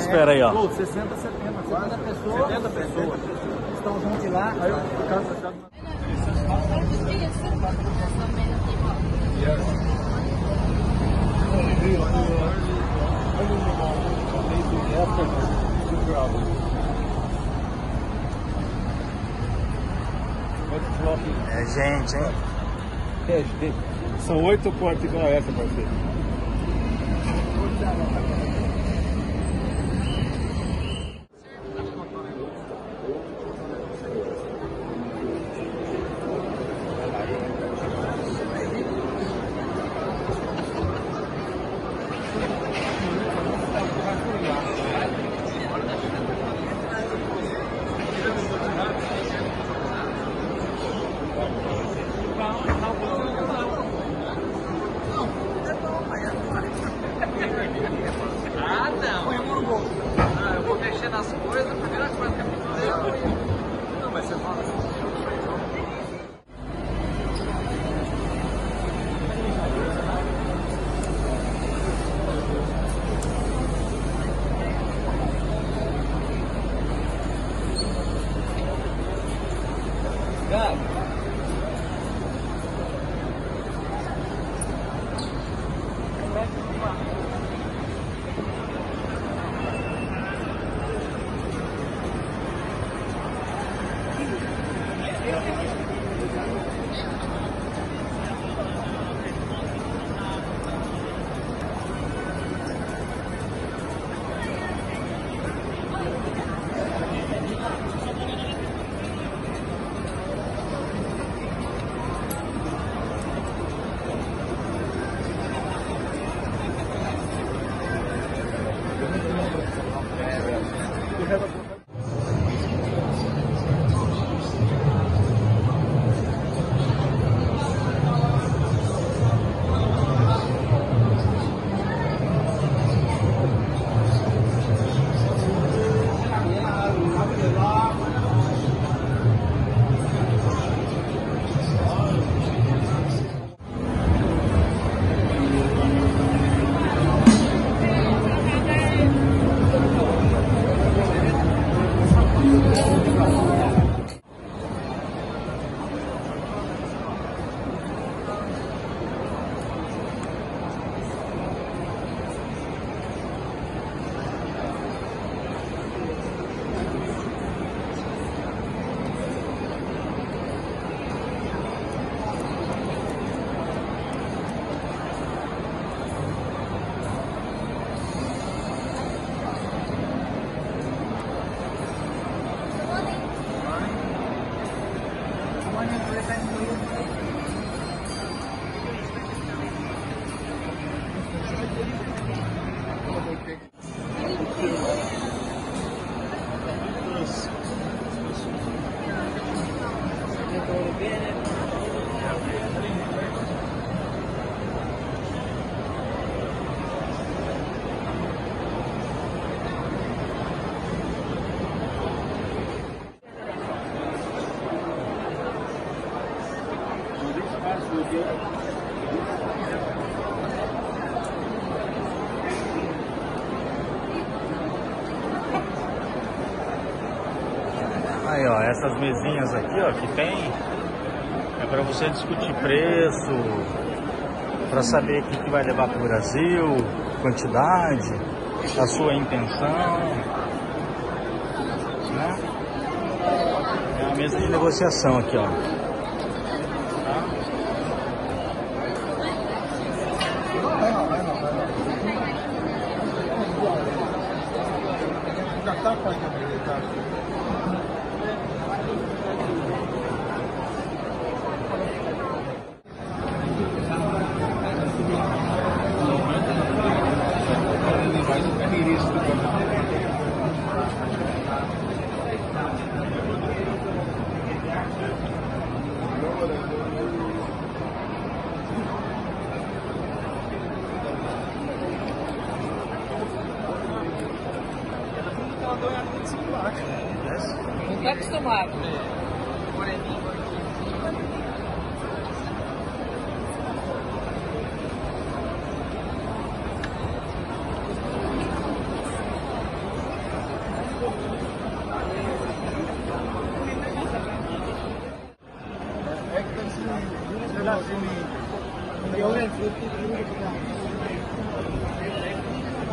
espera aí, ó. 60, 70, quase. 70 pessoas. Estão juntos lá. Aí o carro fechado. É gente, hein? São 8 portas igual essa, parceiro. Eu vou mexer nas coisas, a primeira coisa que eu vou fazer. Não, mas você fala assim. Aí, ó, essas mesinhas aqui, ó, que tem, é para você discutir preço, para saber o que vai levar para o Brasil, quantidade, a sua intenção, né? É uma mesa de negociação aqui, ó. Não tá acostumado, né?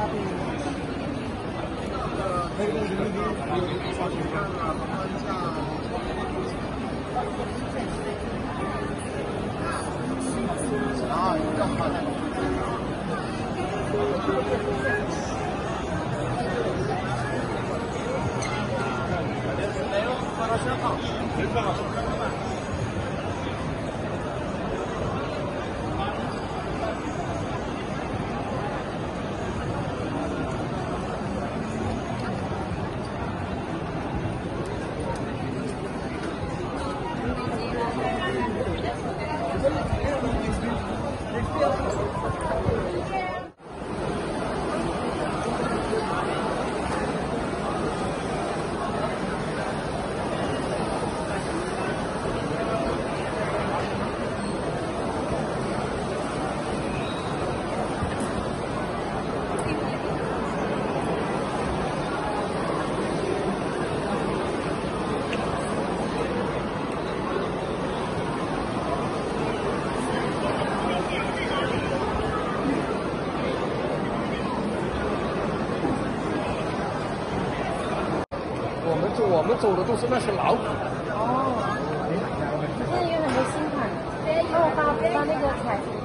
我们走的都是那些老虎。 哦，现在有很多新款，帮那个彩。